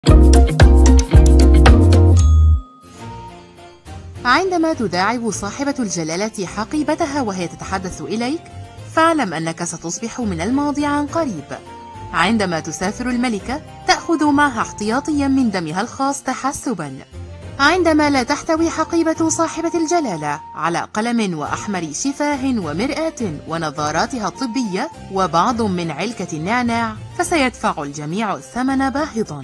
عندما تداعب صاحبة الجلالة حقيبتها وهي تتحدث إليك، فاعلم أنك ستصبح من الماضي عن قريب. عندما تسافر الملكة، تأخذ معها احتياطيا من دمها الخاص تحسبا. عندما لا تحتوي حقيبة صاحبة الجلالة على قلم وأحمر شفاه ومرآة ونظاراتها الطبية وبعض من علكة النعناع، فسيدفع الجميع الثمن باهظا.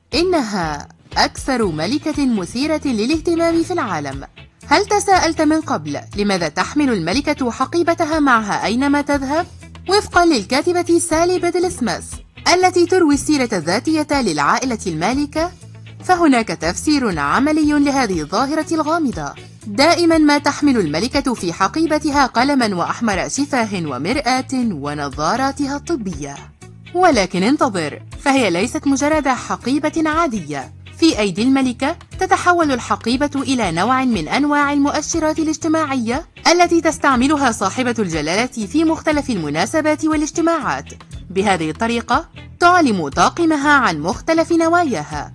إنها أكثر ملكة مثيرة للاهتمام في العالم. هل تساءلت من قبل لماذا تحمل الملكة حقيبتها معها أينما تذهب؟ وفقا للكاتبة سالي بيدل سميث التي تروي السيرة الذاتية للعائلة المالكة، فهناك تفسير عملي لهذه الظاهرة الغامضة. دائما ما تحمل الملكة في حقيبتها قلما وأحمر شفاه ومرآة ونظاراتها الطبية. ولكن انتظر، فهي ليست مجرد حقيبة عادية. في أيدي الملكة تتحول الحقيبة إلى نوع من أنواع المؤشرات الاجتماعية التي تستعملها صاحبة الجلالة في مختلف المناسبات والاجتماعات. بهذه الطريقة تعلم طاقمها عن مختلف نواياها.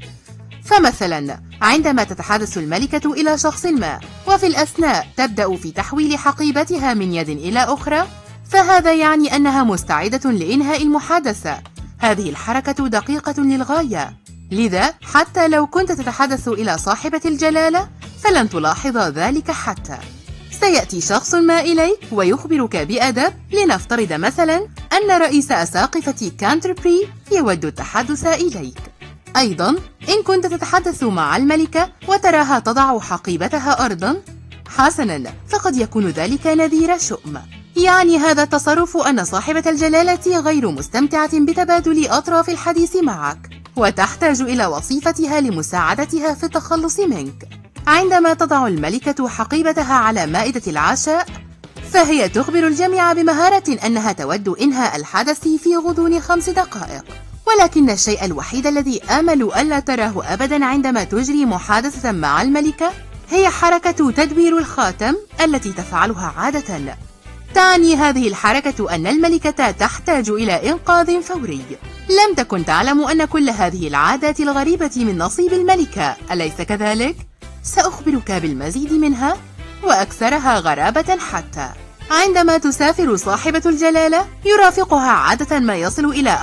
فمثلا عندما تتحدث الملكة إلى شخص ما وفي الأثناء تبدأ في تحويل حقيبتها من يد إلى أخرى، فهذا يعني أنها مستعدة لإنهاء المحادثة. هذه الحركة دقيقة للغاية، لذا حتى لو كنت تتحدث إلى صاحبة الجلالة فلن تلاحظ ذلك حتى. سيأتي شخص ما إليك ويخبرك بأدب، لنفترض مثلا أن رئيس أساقفة كانتربري يود التحدث إليك. أيضا إن كنت تتحدث مع الملكة وتراها تضع حقيبتها أرضا، حسنا، فقد يكون ذلك نذير شؤم. يعني هذا التصرف أن صاحبة الجلالة غير مستمتعة بتبادل أطراف الحديث معك، وتحتاج إلى وصيفتها لمساعدتها في التخلص منك. عندما تضع الملكة حقيبتها على مائدة العشاء، فهي تخبر الجميع بمهارة أنها تود إنهاء الحدث في غضون 5 دقائق. ولكن الشيء الوحيد الذي آمل ألا تراه أبدا عندما تجري محادثة مع الملكة هي حركة تدوير الخاتم التي تفعلها عادة. تعني هذه الحركة أن الملكة تحتاج إلى إنقاذ فوري. لم تكن تعلم أن كل هذه العادات الغريبة من نصيب الملكة، أليس كذلك؟ سأخبرك بالمزيد منها وأكثرها غرابة. حتى عندما تسافر صاحبة الجلالة يرافقها عادة ما يصل إلى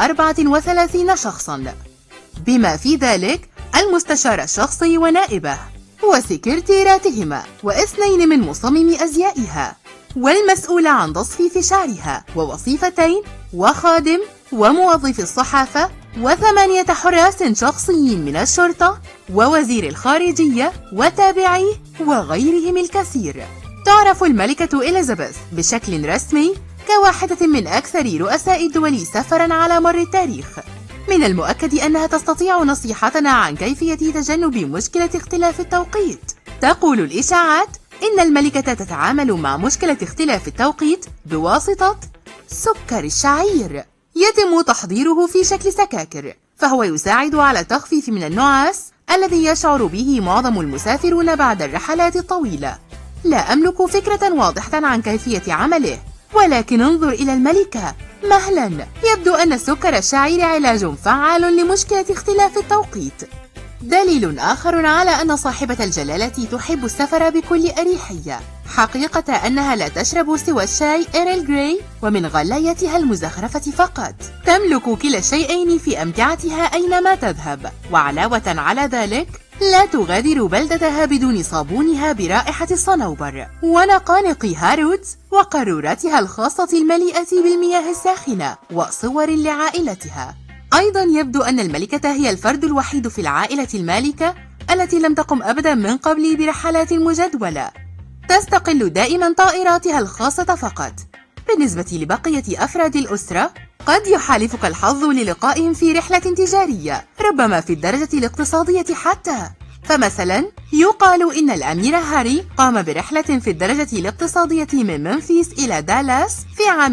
34 شخصا، بما في ذلك المستشار الشخصي ونائبه وسكرتيراتهما و2 من مصمم أزيائها والمسؤول عن تصفيف شعرها ووظيفتين وخادم وموظف الصحافة و8 حراس شخصيين من الشرطة ووزير الخارجية وتابعيه وغيرهم الكثير. تعرف الملكة إليزابيث بشكل رسمي كواحدة من أكثر رؤساء الدول سفرا على مر التاريخ. من المؤكد أنها تستطيع نصيحتنا عن كيفية تجنب مشكلة اختلاف التوقيت. تقول الإشاعات إن الملكة تتعامل مع مشكلة اختلاف التوقيت بواسطة سكر الشعير، يتم تحضيره في شكل سكاكر، فهو يساعد على التخفيف من النعاس الذي يشعر به معظم المسافرون بعد الرحلات الطويلة. لا أملك فكرة واضحة عن كيفية عمله، ولكن انظر إلى الملكة مهلا. يبدو أن سكر الشعير علاج فعال لمشكلة اختلاف التوقيت. دليل آخر على أن صاحبة الجلالة تحب السفر بكل أريحية حقيقة أنها لا تشرب سوى الشاي إيرل جراي ومن غلايتها المزخرفة فقط. تملك كلا الشيئين في أمتعتها أينما تذهب، وعلاوة على ذلك لا تغادر بلدتها بدون صابونها برائحة الصنوبر ونقانق هاروتس وقاروراتها الخاصة المليئة بالمياه الساخنة وصور لعائلتها. أيضا يبدو أن الملكة هي الفرد الوحيد في العائلة المالكة التي لم تقم أبدا من قبل برحلات مجدولة. تستقل دائما طائراتها الخاصة فقط. بالنسبة لبقية أفراد الأسرة، قد يحالفك الحظ للقائهم في رحلة تجارية، ربما في الدرجة الاقتصادية حتى. فمثلا يقال إن الأمير هاري قام برحلة في الدرجة الاقتصادية من منفيس إلى دالاس في عام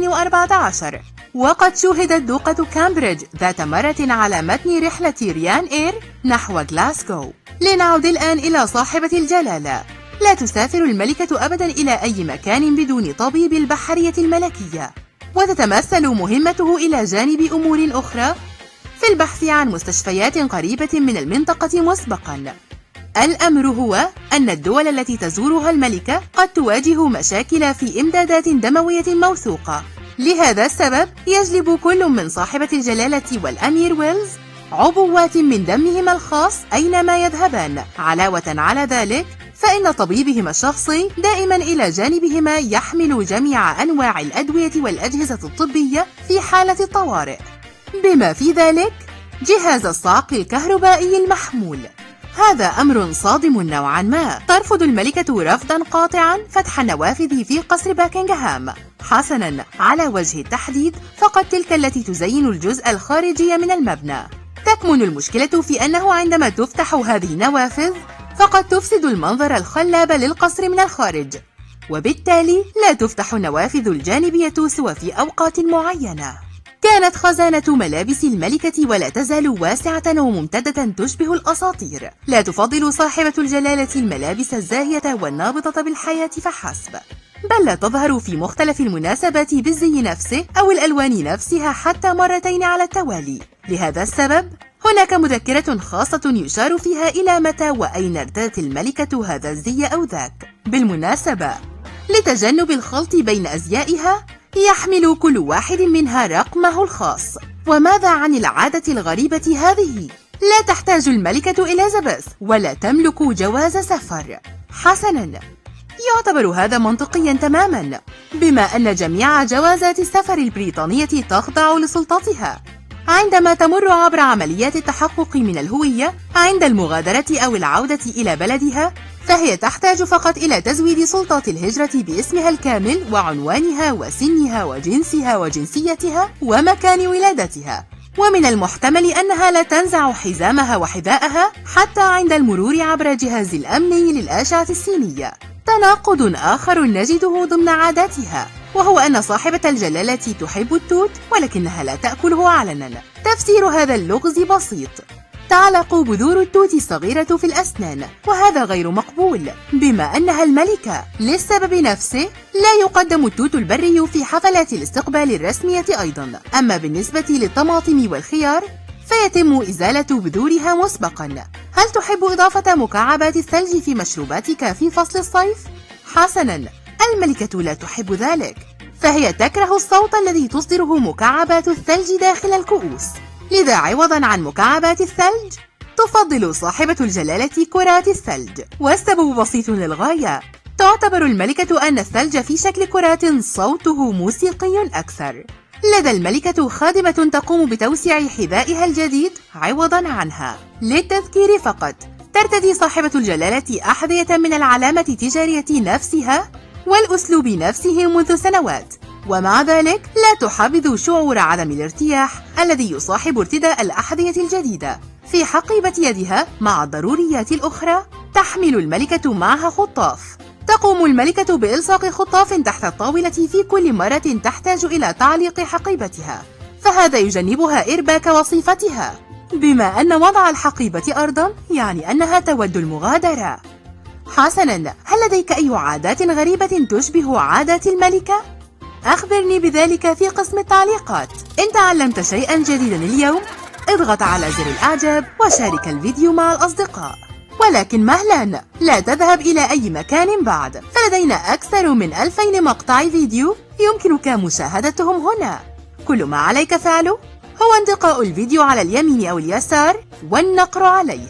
2014، وقد شوهدت دوقة كامبريدج ذات مرة على متن رحلة ريان إير نحو غلاسكو. لنعود الآن إلى صاحبة الجلالة. لا تسافر الملكة أبدا إلى أي مكان بدون طبيب البحرية الملكية، وتتمثل مهمته إلى جانب أمور أخرى في البحث عن مستشفيات قريبة من المنطقة مسبقا. الأمر هو أن الدول التي تزورها الملكة قد تواجه مشاكل في إمدادات دموية موثوقة. لهذا السبب يجلب كل من صاحبة الجلالة والأمير ويلز عبوات من دمهما الخاص أينما يذهبان. علاوة على ذلك فإن طبيبهما الشخصي دائما إلى جانبهما يحمل جميع أنواع الأدوية والأجهزة الطبية في حالة الطوارئ، بما في ذلك جهاز الصعق الكهربائي المحمول. هذا أمر صادم نوعا ما. ترفض الملكة رفضا قاطعا فتح النوافذ في قصر باكنغهام. حسنا، على وجه التحديد فقد تلك التي تزين الجزء الخارجي من المبنى. تكمن المشكلة في أنه عندما تفتح هذه النوافذ فقد تفسد المنظر الخلاب للقصر من الخارج، وبالتالي لا تفتح النوافذ الجانبية سوى في أوقات معينة. كانت خزانة ملابس الملكة ولا تزال واسعة وممتدة تشبه الأساطير. لا تفضل صاحبة الجلالة الملابس الزاهية والنابضة بالحياة فحسب، بل لا تظهر في مختلف المناسبات بالزي نفسه أو الألوان نفسها حتى مرتين على التوالي. لهذا السبب هناك مذكرة خاصة يشار فيها إلى متى وأين ارتدت الملكة هذا الزي أو ذاك. بالمناسبة، لتجنب الخلط بين أزيائها يحمل كل واحد منها رقمه الخاص. وماذا عن العادة الغريبة هذه؟ لا تحتاج الملكة إليزابيث ولا تملك جواز سفر. حسناً، يعتبر هذا منطقياً تماماً، بما أن جميع جوازات السفر البريطانية تخضع لسلطتها. عندما تمر عبر عمليات التحقق من الهوية عند المغادرة أو العودة إلى بلدها، فهي تحتاج فقط إلى تزويد سلطات الهجرة باسمها الكامل وعنوانها وسنها وجنسها وجنسيتها ومكان ولادتها. ومن المحتمل أنها لا تنزع حزامها وحذاءها حتى عند المرور عبر جهاز الأمن للأشعة السينية. تناقض آخر نجده ضمن عاداتها، وهو أن صاحبة الجلالة تحب التوت ولكنها لا تأكله علنا. تفسير هذا اللغز بسيط: تعلق بذور التوت الصغيرة في الأسنان، وهذا غير مقبول بما أنها الملكة. للسبب نفسه لا يقدم التوت البري في حفلات الاستقبال الرسمية أيضا. أما بالنسبة للطماطم والخيار فيتم إزالة بذورها مسبقا. هل تحب إضافة مكعبات الثلج في مشروباتك في فصل الصيف؟ حسنا، الملكة لا تحب ذلك، فهي تكره الصوت الذي تصدره مكعبات الثلج داخل الكؤوس. لذا عوضا عن مكعبات الثلج تفضل صاحبة الجلالة كرات الثلج، والسبب بسيط للغاية. تعتبر الملكة أن الثلج في شكل كرات صوته موسيقي أكثر. لدى الملكة خادمة تقوم بتوسيع حذائها الجديد عوضا عنها. للتذكير فقط، ترتدي صاحبة الجلالة أحذية من العلامة التجارية نفسها والأسلوب نفسه منذ سنوات، ومع ذلك لا تحبذ شعور عدم الارتياح الذي يصاحب ارتداء الأحذية الجديدة. في حقيبة يدها مع الضروريات الأخرى تحمل الملكة معها خطاف. تقوم الملكة بإلصاق خطاف تحت الطاولة في كل مرة تحتاج إلى تعليق حقيبتها، فهذا يجنبها إرباك وصيفتها، بما أن وضع الحقيبة أرضا يعني أنها تود المغادرة. حسنا، هل لديك أي عادات غريبة تشبه عادات الملكة؟ أخبرني بذلك في قسم التعليقات. إن تعلمت شيئا جديدا اليوم اضغط على زر الإعجاب وشارك الفيديو مع الأصدقاء. ولكن مهلا، لا تذهب إلى أي مكان بعد، فلدينا أكثر من 2000 مقطع فيديو يمكنك مشاهدتهم هنا. كل ما عليك فعله هو انتقاء الفيديو على اليمين أو اليسار والنقر عليه.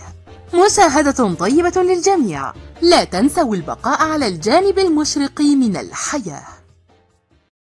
مشاهدة طيبة للجميع. لا تنسوا البقاء على الجانب المشرق من الحياة.